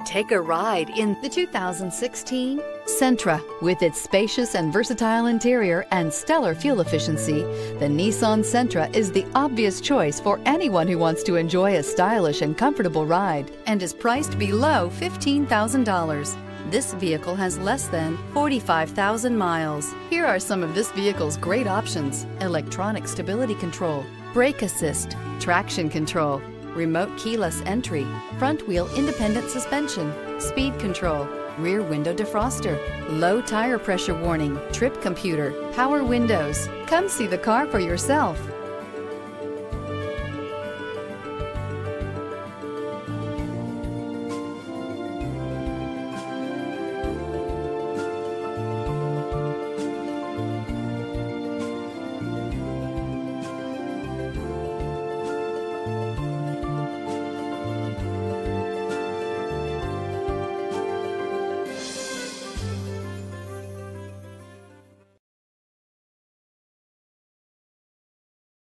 Take a ride in the 2016 Sentra. With its spacious and versatile interior and stellar fuel efficiency, the Nissan Sentra is the obvious choice for anyone who wants to enjoy a stylish and comfortable ride and is priced below $15,000. This vehicle has less than 45,000 miles. Here are some of this vehicle's great options: electronic stability control, brake assist, traction control, remote keyless entry, front wheel independent suspension, speed control, rear window defroster, low tire pressure warning, trip computer, power windows. Come see the car for yourself.